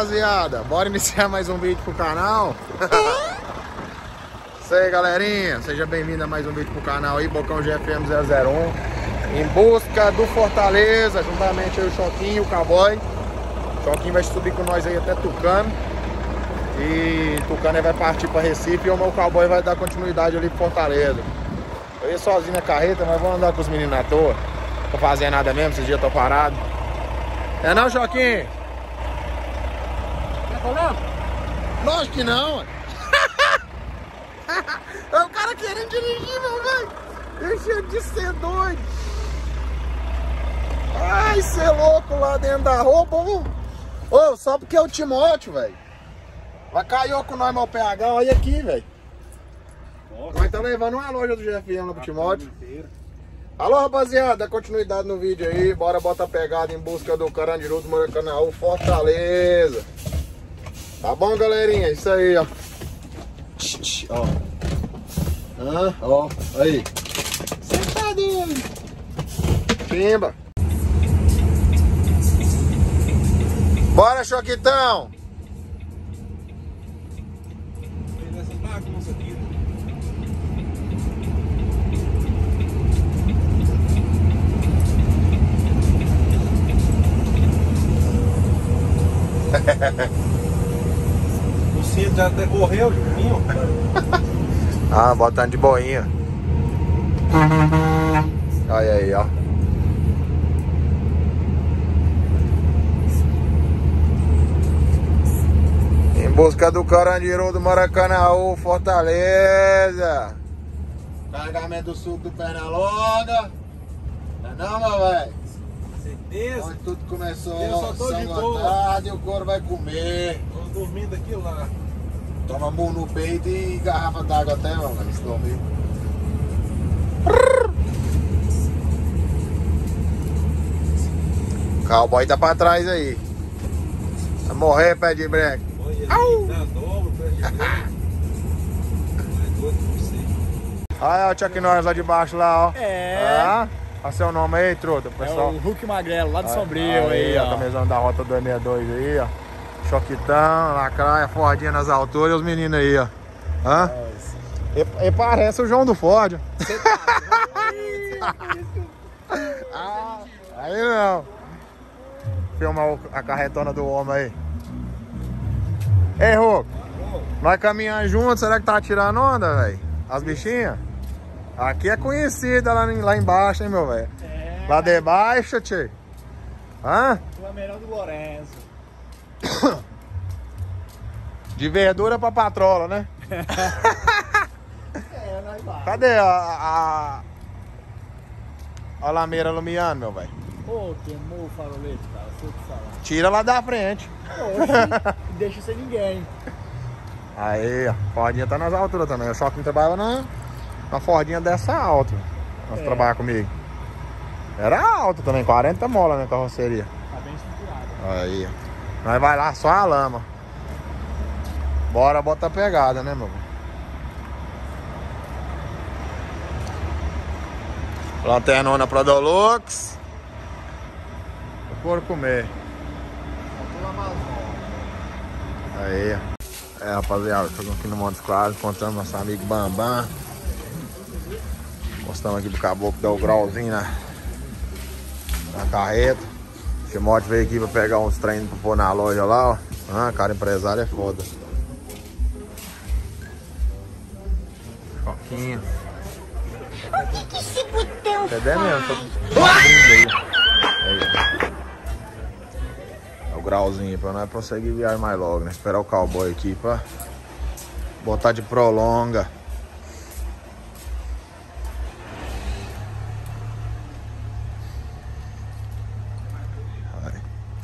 rapaziada, bora iniciar mais um vídeo pro canal. Isso aí, galerinha, seja bem-vindo a mais um vídeo pro canal aí, Bocão GFM 001, em busca do Fortaleza, juntamente aí o Choquinho e o Cowboy. O Choquinho vai subir com nós aí até Tucano, e Tucano vai partir para Recife, e o meu Cowboy vai dar continuidade ali pro Fortaleza. Eu ia sozinho na carreta, mas vou andar com os meninos à toa. Não tô fazendo nada mesmo, esses dias eu tô parado. É não, Choquinho? Tá falando? Lógico que não, ué. É o cara querendo dirigir, meu velho. Deixa de ser doido. Ai, cê é louco lá dentro da roupa. Ô, só porque é o Timóteo, velho. Vai cair com nós, meu PH, olha aqui, velho. Nós tá levando uma loja do GFM lá pro Timóteo. Alô, rapaziada, dá continuidade no vídeo aí. Bora botar a pegada em busca do Carandiru do Maracanã, Fortaleza. Tá bom, galerinha? Isso aí, ó. Ó. Ó. Aí. Você tá doido. Pimba. Bora, Choquitão. Essa bagunça aqui. O cinto já até correu, Juninho. Ah, botando de boinha. Olha aí, ó. Em busca do Carandiru do Maracanã, Fortaleza. Carregamento do suco do Pernalonga. Não, meu velho? Certeza. Onde tudo começou, Eu só tô de boa. tarde, e o couro vai comer. Tô dormindo aqui lá. Toma murro no peito e garrafa d'água até, meu velho, se dormir. O cowboy tá pra trás aí. Vai morrer, pé de breque. Olha ele, tá dobro, pé de breque. É doido pra você. Olha o Chuck Norris lá de baixo lá, ó. É. Ah, olha seu nome aí, truta, É pessoal. o Hulk Magrelo, lá do Sombrio aí, A ó. camisão da Rota 262 aí, ó. Choquitão, lacraia, Fordinha nas alturas e os meninos aí, ó. Hã? E parece o João do Ford. Você tá Ah, aí não. Filma a carretona do homem aí. Ei, Rô, nós caminhando juntos, será que tá tirando onda, velho? As bichinhas? Aqui é conhecida lá embaixo, hein, meu velho? É, Lá de baixo, tchê. Hã? tu é melhor do Lourenço. De verdura pra patrola, né? É, nós vai. Cadê a lameira alumiando, meu velho? Ô, queimou o farolete, cara, sei o que falar. Tira lá da frente. Oxe, deixa sem ninguém. Aí, ó, Fordinha tá nas alturas também. O Choquinho trabalhava na Fordinha dessa alta. Nós trabalhar comigo. Era alto também, 40 mola na carroceria. Tá bem estruturado. Aí, ó. Nós vai lá só a lama. Bora botar pegada, né, meu? Lanternona pra Dolux. O couro comer. Aí, ó. É, rapaziada, chegamos aqui no Montes Claros, encontramos nosso amigo Bambam. Mostramos aqui pro caboclo, deu o grauzinho na carreta. O Timóteo veio aqui pra pegar uns treinos pra pôr na loja lá, ó. Ah, cara, empresário é foda. Choquinho. Onde que esse botão Você é mesmo, tô abrindo aí. Aí. É o grauzinho pra nós prosseguir viajar mais logo, né? Esperar o cowboy aqui pra botar de prolonga. Aí.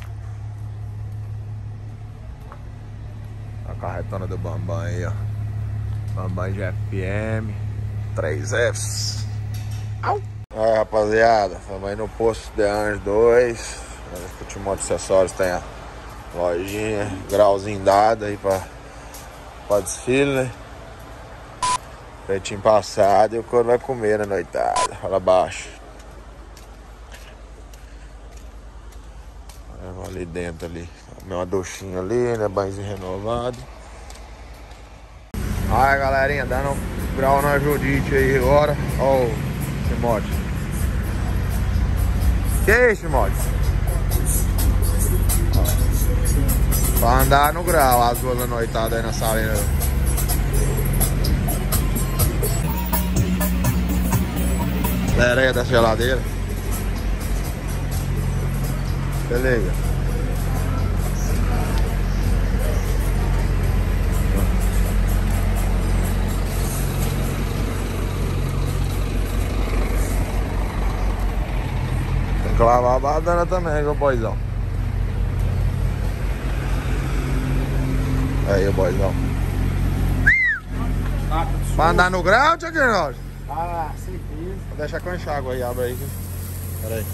A carretona do Bambam aí, ó. Bambam GFM 3Fs. Au! É, rapaziada, estamos aí no posto de Anjos 2. O Timóteo Acessórios tem a lojinha, grauzinho dado aí pra desfile, né? Peitinho passado e o couro vai comer na noitada. Fala baixo. ali dentro ali. Uma duchinha ali, né? Banhozinho renovado. Aí, galerinha, dando um grau na Judite aí agora. Ó o Timóteo. Que é isso, Timóteo? Pra andar no grau, as duas da noitada aí na salina. Areia da geladeira. Beleza. Tem que lavar a badana também, meu boizão. Aí, o boizão. Pra andar no grau, Tia Queiroz? Ah, certeza. Vou deixar com enxágua aí, abre aí. Pera aí.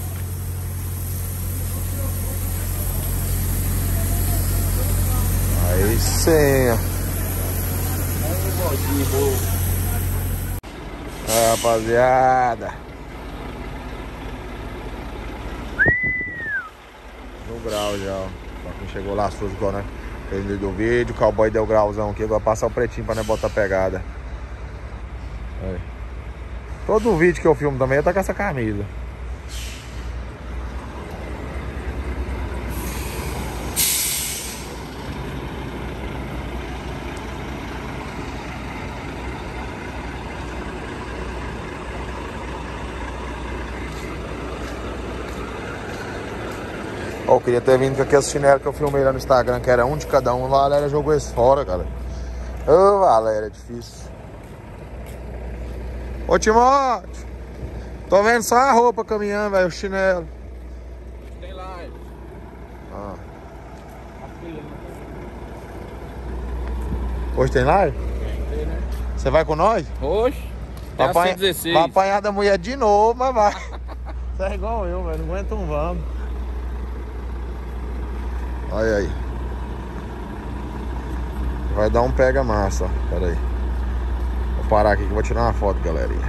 Aí sim. É, rapaziada. No grau já, ó. Pra quem chegou lá, sujo igual, né? Fez do vídeo, o cowboy deu grauzão aqui. Agora passar o pretinho pra não botar pegada. Aí. Todo vídeo que eu filmo também tá com essa camisa. Eu queria ter vindo com aqueles chinelos que eu filmei lá no Instagram, que era um de cada um. A Valéria jogou esse fora, cara. Ô, Valéria, é difícil. Ô, Timóteo, tô vendo só a roupa caminhando, velho, o chinelo. Tem lá. Ah. Hoje tem live? Tem, né? Você vai com nós? Hoje. Vai Vai 16. Vai apanhar da mulher de novo, mas vai. Você é igual eu, velho, não aguenta um vamos. Olha aí. Vai dar um pega massa, ó. Pera aí. Vou parar aqui que eu vou tirar uma foto, galerinha.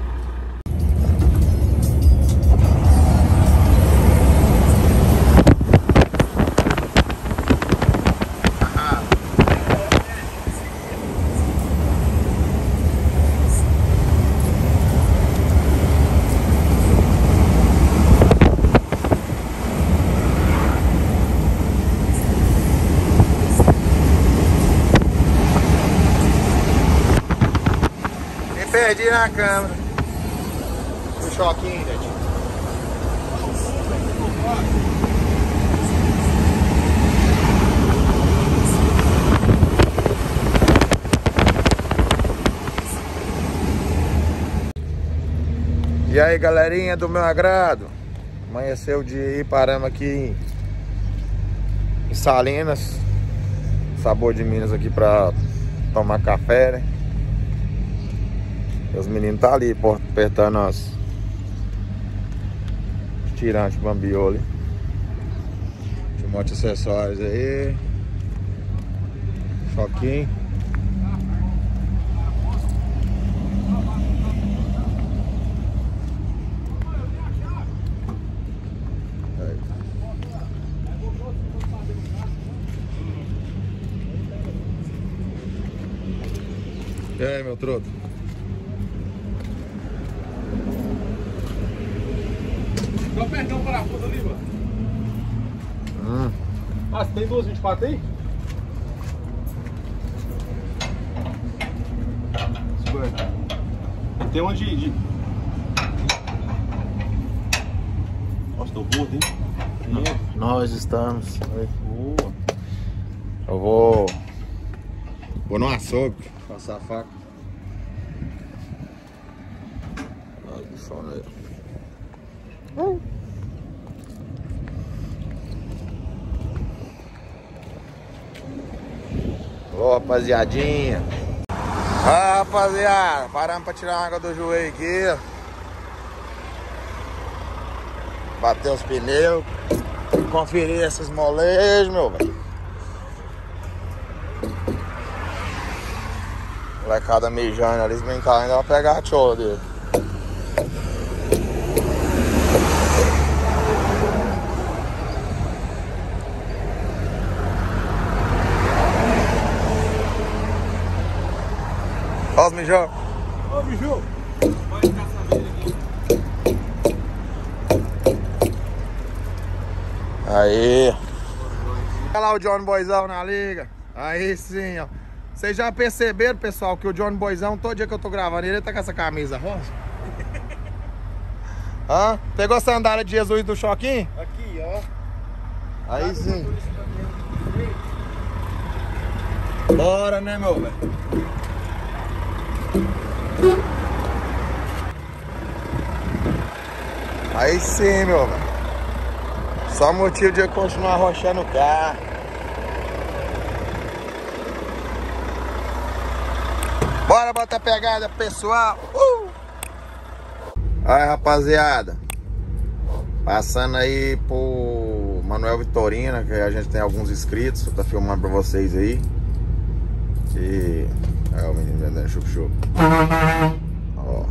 Perdi na câmera. O choquinho, gente. E aí, galerinha do meu agrado. Amanheceu o dia aí, paramos aqui em Salinas. Sabor de Minas aqui pra tomar café, né? Os meninos tá ali apertando as tirantes bambioli. Tem um monte de acessórios aí. Choquinho. Aí. E aí, meu truto? Só apertar um parafuso ali, mano. Ah, você tem 224 aí? Tem uma de... Nossa, tô gordo, hein? Nós estamos. Boa. Eu vou no açougue passar a faca. Olha que sono aí. Ô, rapaziadinha. Ah, rapaziada, paramos pra tirar a água do joelho aqui. Bater os pneus. Conferir esses molejos, meu velho. Molecada mijando ali, se brincar ainda vai pegar a chola dele. os mijão. Ô, Biju. Pode ficar sabendo aqui. Aí. Olha lá o Johnny Boyzão na liga. Aí sim, ó. Vocês já perceberam, pessoal, que o Johnny Boyzão, todo dia que eu tô gravando, ele tá com essa camisa rosa? Hã? Pegou a sandália de Jesus do Choquinho? Aqui, ó. Aí sim. Bora, né, meu velho? Aí sim, meu velho. Só motivo de eu continuar arrochando o carro. Bora botar pegada, pessoal. Aí, rapaziada. Passando aí por Manuel Vitorino, que a gente tem alguns inscritos. Vou tá filmando pra vocês aí. E... é o menino vendendo chup-chup. Ó.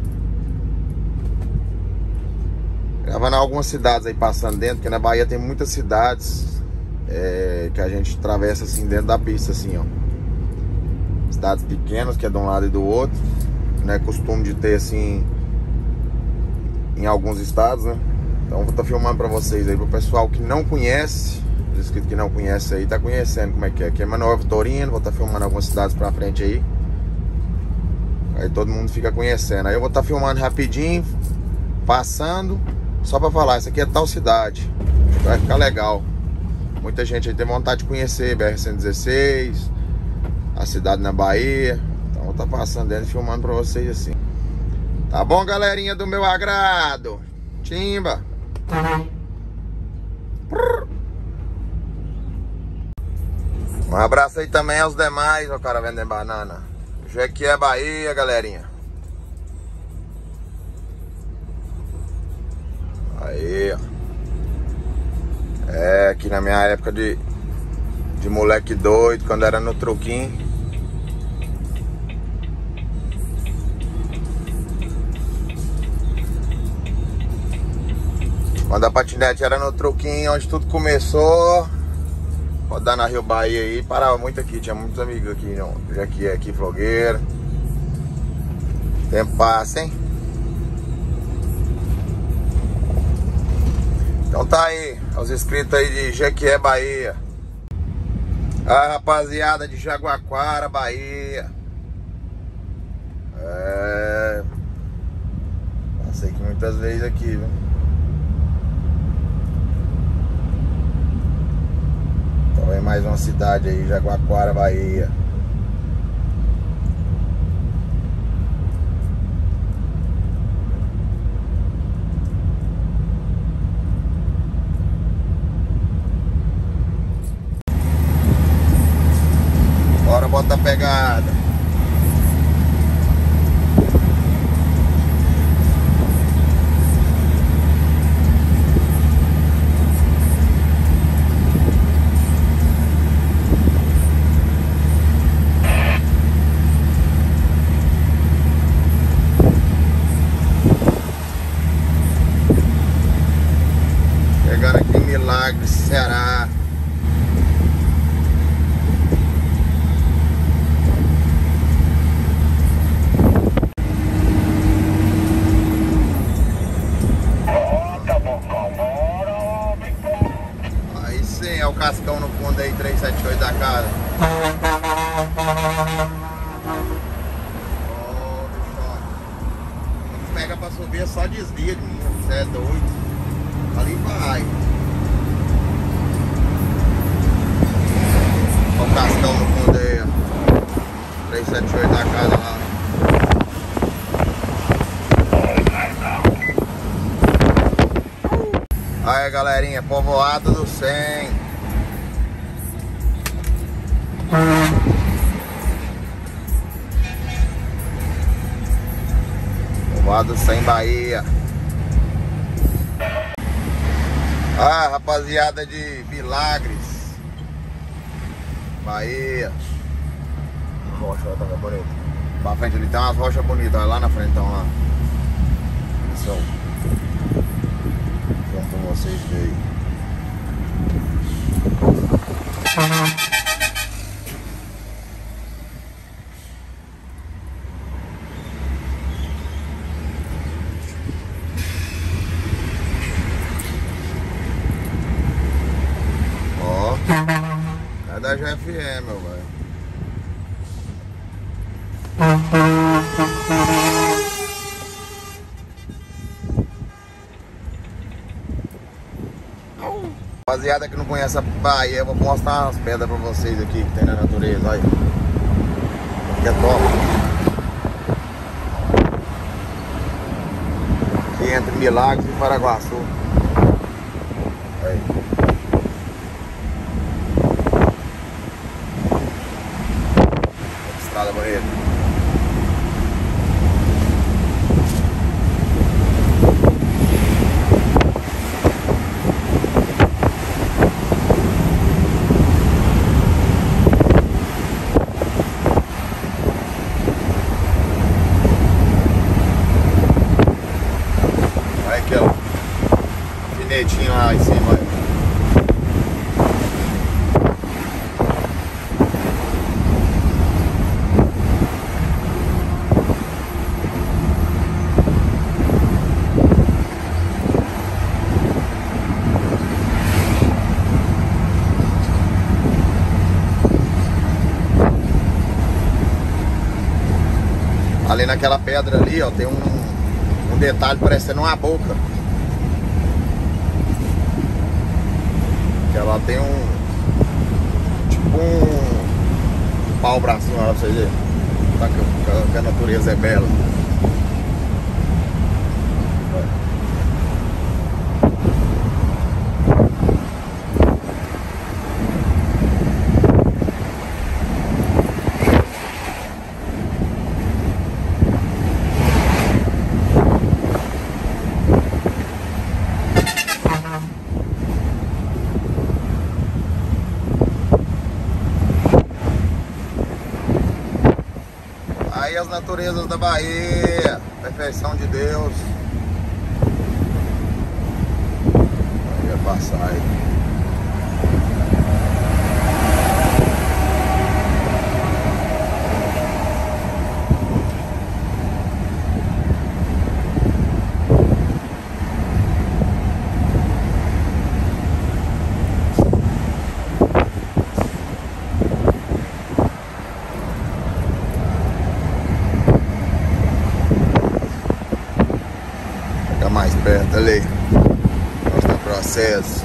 Gravando algumas cidades aí passando dentro, porque na Bahia tem muitas cidades que a gente atravessa assim dentro da pista, assim, ó. Cidades pequenas, que é de um lado e do outro. Não é costume de ter assim em alguns estados, né? Então vou estar filmando pra vocês aí, pro pessoal que não conhece, os inscritos que não conhece aí, tá conhecendo como é que é. Aqui é Manuel Vitorino, vou estar filmando algumas cidades pra frente aí. Aí todo mundo fica conhecendo. Aí eu vou estar filmando rapidinho, passando, só pra falar, essa aqui é tal cidade. Vai ficar legal. Muita gente aí tem vontade de conhecer BR-116, a cidade na Bahia. Então vou estar passando dentro e filmando pra vocês assim. Tá bom, galerinha do meu agrado? Timba! Um abraço aí também aos demais, o cara vendendo banana. Hoje aqui é Bahia, galerinha. Aí, ó. É, aqui na minha época de moleque doido, quando era no truquinho. Quando a patinete era no truquinho, onde tudo começou, rodar na Rio Bahia aí, parava muito aqui, tinha muitos amigos aqui, não, já que é aqui Flogueira. Tempo passa, hein? Então tá aí, os inscritos aí de Jequié, Bahia. A rapaziada de Jaguaquara, Bahia. Passei aqui muitas vezes aqui, viu? Então é mais uma cidade aí, Jaguaquara, Bahia. Bora botar a pegada. Chegando aqui em Milagres, Ceará. Aí sim, é o cascão no fundo aí, 378 da casa. Oh, quando pega pra subir é só desvia de mim, você é doido. Ali vai. Olha o cascão no fundo aí, ó. 378 da casa lá. Aí, galerinha, povoado do 100. Povoado do 100, Bahia. Ah, rapaziada de Milagres, Bahia. Rocha, tá bonito. Pra frente ali tem umas rochas bonitas, olha lá na frente, então lá. Pessoal, vamos com vocês verem. GFM, meu velho. Rapaziada que não conhece a Bahia, eu vou mostrar umas pedras pra vocês aqui que tem na natureza, olha. Que é top. Aqui entre Milagres e Paraguaçu. Aí. Estrada bonita. Alfinetinho lá em cima, olha. Ali naquela pedra ali, ó, tem um detalhe parecendo uma boca. Que ela tem tipo um pau pra cima, pra vocês verem. Que a natureza é bela. Aí as naturezas da Bahia, perfeição de Deus. Aí vai passar aí. Mais perto ali, mostra o processo.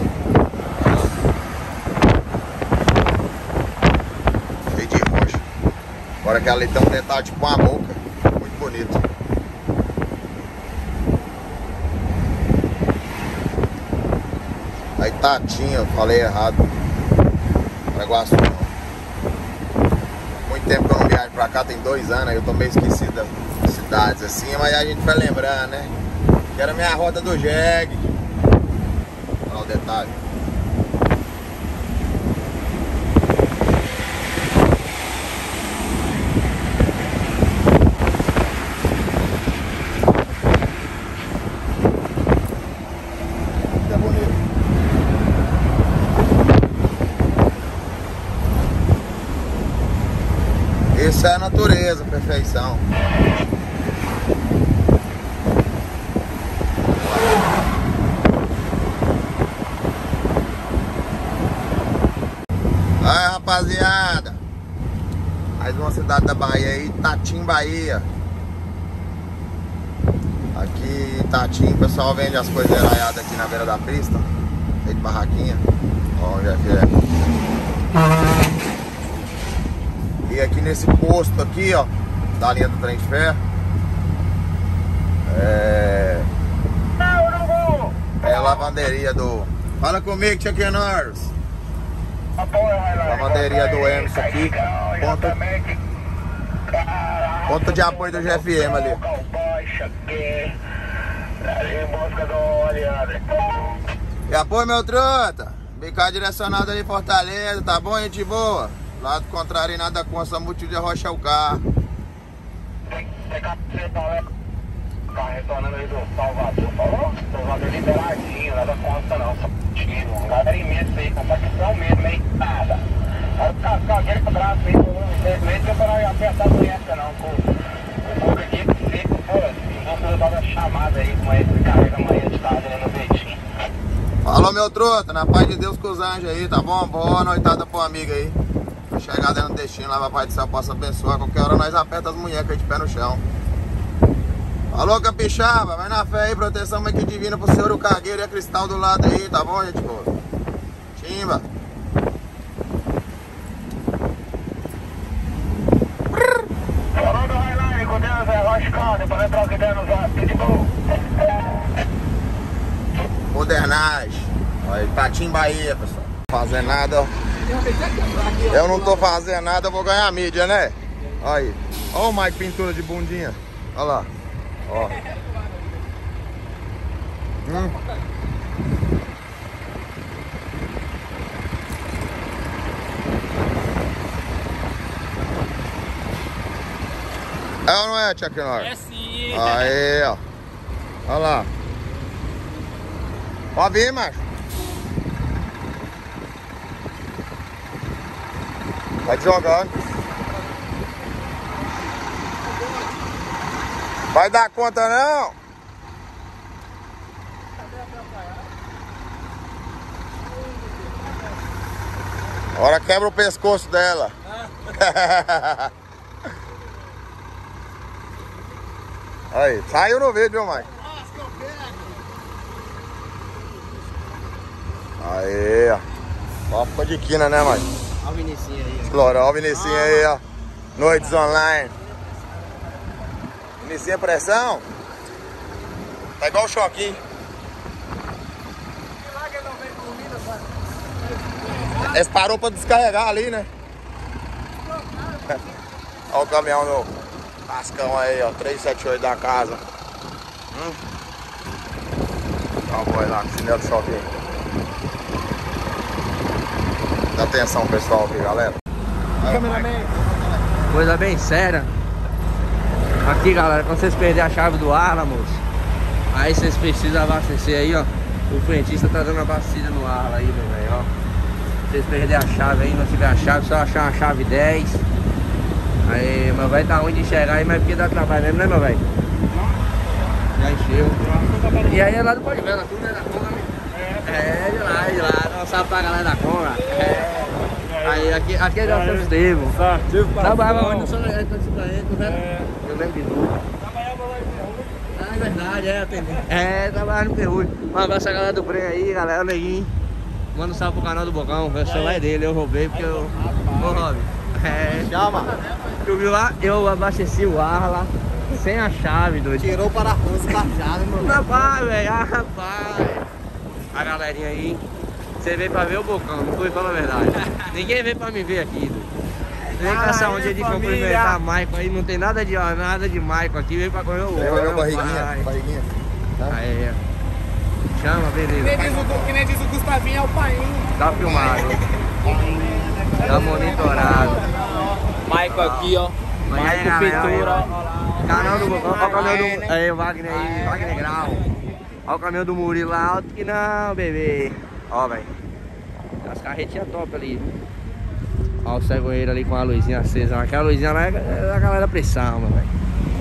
Cheio de rocha. Agora que ali tem um detalhe tipo uma boca, muito bonito. Aí Tatinha, eu falei errado. Paraguaçu não. Muito tempo que eu não viajo pra cá, tem 2 anos, aí eu tô meio esquecido das cidades assim, mas a gente vai lembrando, né? Que era minha roda do jegue. Olha o detalhe. É bonito. Isso é a natureza, perfeição. Aí, rapaziada, mais uma cidade da Bahia aí, Itatim, Bahia. Aqui em Itatim, o pessoal vende as coisas eraiadas aqui na beira da pista, cheio de barraquinha. Ó, onde é que é. E aqui nesse posto aqui, ó, da linha do trem de ferro, é a lavanderia do... Fala comigo, Chuck Norris. Lavanderia do Emerson aqui, ponto de apoio do GFM ali. E apoio, meu truta, bicado direcionado ali em Fortaleza, tá bom, gente boa? Lado contrário, nada com essa multidão de arrochar o carro. Tá retornando aí do Salvador, falou? Salvador liberadinho, nada consta não, só tiro. Um galera imenso aí, com facção mesmo, hein? Nada. Aí ficar aquele braço aí, meio que pra apertar a doença não, com o boca aqui seco, pô, não vou dar uma chamada aí, como é que carrega amanhã de tarde ali no Betim. Falou, meu truta, na paz de Deus com os anjos aí, tá bom? Boa noitada pro amigo aí. chegar dentro do destino, lá Pai do Céu possa abençoar. Qualquer hora nós aperta as munhecas de pé no chão. Alô, capixaba, vai na fé aí, proteção aqui divina pro senhor, o Cagueiro e a Cristal do lado aí, tá bom, gente boa? Timba. Falou do Highline, com Deus, é Roscão, depois vai trocar ideia no zap, tudo de boa. Modernagem. Olha, Patim Bahia, pessoal. Fazendo nada. Eu não tô fazendo nada, eu vou ganhar mídia, né? Olha aí. Olha o Mike pintura de bundinha. Olha lá. Ó. É ou não é, Chuck Norris? É sim. Aí, ó. Olha lá. Pode vir, macho. Vai jogando. Vai dar conta não? Agora quebra o pescoço dela. Aí, saiu no vídeo, viu, Mike? Aí, ó. Ó, ficou de quina, né, Mike? Olha o Vinicinho aí. Olha o Vinicinho aí, ó. Noites online. Vinicinho pressão. Tá igual o Choquinho. Eles parou pra descarregar ali, né? Olha o caminhão do Cascão aí, ó. 378 da casa. Olha o boi lá com o chinelo de Choquinho. Dá atenção, pessoal, aqui, galera. Coisa bem séria. Aqui, galera, quando vocês perderem a chave do ar, moço, aí vocês precisam abastecer aí, ó. O frentista tá dando abastecida no ar aí, meu velho, ó. Se vocês perderem a chave aí, não tiver a chave, só achar uma chave 10. Aí, meu velho, tá ruim de enxergar aí, mas porque dá trabalho mesmo, né, meu velho? Já encheu. E aí é lá do Pode Vela, tudo é da Conga, né? É, de lá, não sabe pra galera da Conga. Aí, aqui é já seu Estevam. Trabalhava onde? No São Leandro, né? Eu lembro de tudo. Trabalhava lá no Perú. Ah, é verdade, atendendo. Trabalhava no Perú. Um abraço a galera do Breno aí, galera, o Neguinho. Manda um salve pro canal do Bocão, o celular é dele, eu roubei porque eu... Ô, Rob. Chama. Tu viu lá? Eu abasteci o ar lá, sem a chave, doido. Tirou o parafuso da chave, mano. Rapaz, velho, rapaz. A galerinha aí, você veio pra ver o Bocão, não foi? Fala a verdade. Ninguém veio pra me ver aqui, doido. Vem com essa onda de cumprimentar Maicon aí, não tem nada de Maicon aqui, veio pra comer o Bocão. Olha a barriguinha. Aí, chama, beleza. Que nem diz o Gustavinho, é o pai. Tá filmado. Tá monitorado. Maicon aqui, ó. Maicon Pintura. Canal do Bocão, olha o caminhão do... Aí, o Wagner aí, Wagner Grau. Olha o caminhão do Murilo lá, alto que não, bebê. Ó, velho. As carretinhas top ali. Ó o cegonheiro ali com a luzinha acesa. Aquela luzinha lá é da galera pressão, meu velho.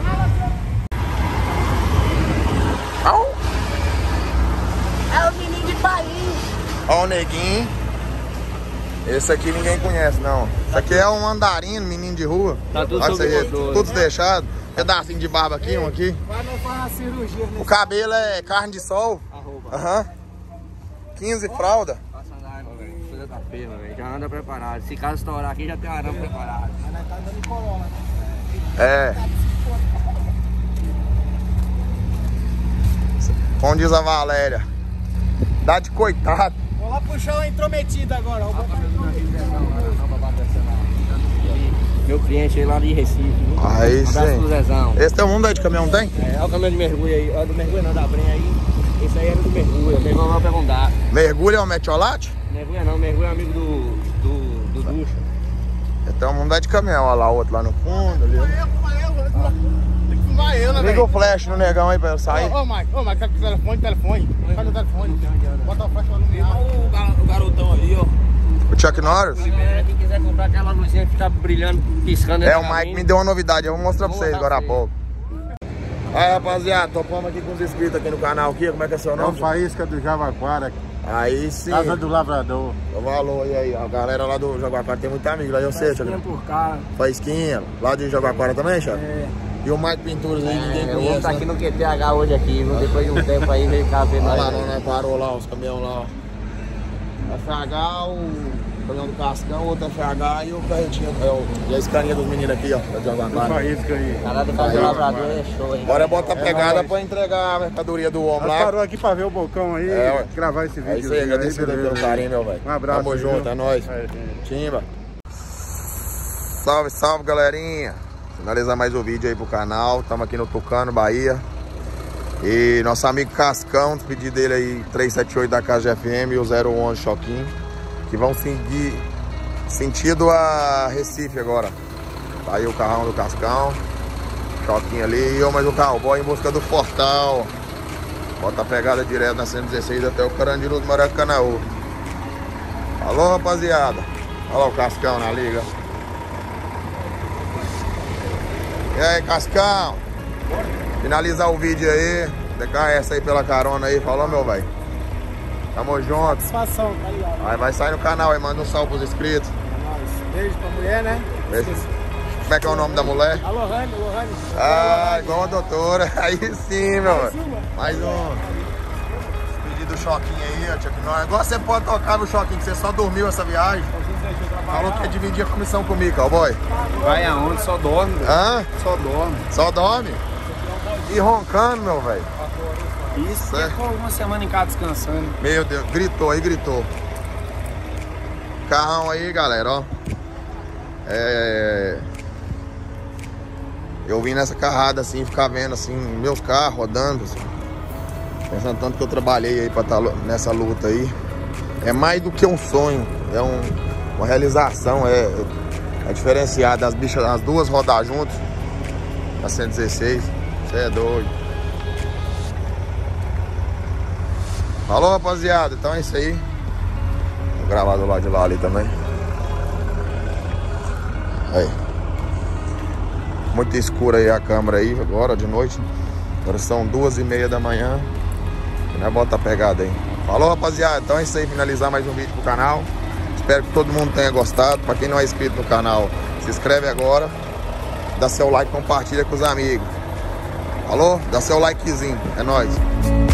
É o menino de Paris. Ó o Neguinho. Esse aqui ninguém conhece, não. Isso aqui é um andarino, menino de rua. Tá tudo olha sob isso aí, controle. tudo deixado. Pedacinho de barba aqui, um aqui. Vai não fazer uma cirurgia O cabelo é carne de sol. Arroba. Aham. 15 fralda. Passa andar, meu velho. Coisa tá feia, meu velho. Já anda preparado. Se caso estourar aqui, já tem arame preparado. Mas tá dando corona. É. Como diz a Valéria. Dá de coitado. Vou lá puxar uma intrometida agora. Vou botar Meu cliente aí lá de Recife. Viu? Aí Um abraço pro sim. Zezão. Esse teu mundo aí de caminhão tem? Olha o caminhão de mergulho aí. Olha do mergulho não, da Brenha aí. Esse aí era do mergulho. O mergulho vai perguntar. Mergulho é o metiolate? Mergulho não, mergulho é amigo do Ducha. Então mundo é de caminhão, olha lá, outro lá no fundo. Ali. Tem que filmar eu, né, Liga o flash no negão aí pra eu sair. Ô, Mike, cadê o telefone? Cadê o telefone? Bota o flash pra iluminar. O garotão ali, ó. O Chuck Norris? Quem quiser comprar aquela luzinha que tá brilhando, piscando. É, o Mike me deu uma novidade, eu vou mostrar pra vocês agora há pouco. Aí, rapaziada, topamos aqui com os inscritos aqui no canal aqui, como é que é seu É o nome? Faísca do Javaquara. Aí sim. Casa do Lavrador. O valor aí, a galera lá do Jaguaquara tem muito amigo, lá eu sei, Thiago. Por cá. Faísquinha, lá de Jaguaquara também, Thiago? É. E o Mike Pinturas aí, ninguém Eu vou conhece. estar Né? aqui no QTH hoje aqui, viu? Depois de um tempo aí, veio cá ver Olha nós. lá, nós parou lá, os caminhões lá, ó. FH, o caminhão do Cascão, outro FH e o carretinho, e a escaninha dos meninos aqui, ó, da Jaguaquara. Faísca aí. Caralho do Casa do Lavrador é show, hein? Agora bota a pegada pra entregar a mercadoria do homem Nós lá. parou aqui pra ver o Bocão aí, É, ué. gravar esse vídeo. É isso aí, agradecido aí pelo carinho, meu velho. Um abraço. Tamo junto, é nóis. Timba. Salve, salve, galerinha. Finalizar mais um vídeo aí pro canal. Estamos aqui no Tucano, Bahia. E nosso amigo Cascão, pedido dele aí, 378 da Casa FM e o 011 Choquinho, que vão seguir sentido a Recife agora. Tá aí o carrão do Cascão, Choquinho ali, e eu mais o cowboy em busca do Fortal. Bota a pegada direto na 116 até o Carandiru do Maracanaú. Alô, rapaziada. Olha lá o Cascão na liga. E aí, Cascão? Finalizar o vídeo aí. DKS aí pela carona aí. Falou, meu velho. Tamo junto. Satisfação, tá ligado? Aí vai sair no canal aí, manda um salve pros inscritos. Beijo pra mulher, né? Beijo. Como é que é o nome da mulher? A Lohane, Lohane. Ah, igual a doutora. Aí sim, meu velho. Mais um. Pedido do Choquinho aí, ó, Tiago. Agora você pode tocar no Choquinho, que você só dormiu essa viagem. Falou que ia dividir a comissão comigo, cowboy. Vai aonde? Só dorme, velho. Hã? Só dorme. Só dorme? E roncando, meu velho. Isso é com uma semana em casa descansando. Meu Deus, gritou aí, gritou. Carrão aí, galera, ó. Eu vim nessa carrada assim, ficar vendo assim, meus carros rodando, assim. Pensando tanto que eu trabalhei aí pra estar nessa luta aí. É mais do que um sonho, é uma realização, é diferenciado. As bichas, as duas rodar juntos, a 116, você é doido. Falou, rapaziada, então é isso aí. Vou gravar do lado de lá ali também. Aí. Muito escura aí a câmera aí agora de noite. Agora são 2h30 da manhã. Nós bota a pegada aí. Falou, rapaziada, então é isso aí, finalizar mais um vídeo pro canal. Espero que todo mundo tenha gostado. Pra quem não é inscrito no canal, se inscreve agora. Dá seu like, compartilha com os amigos. Falou? Dá seu likezinho, é nóis.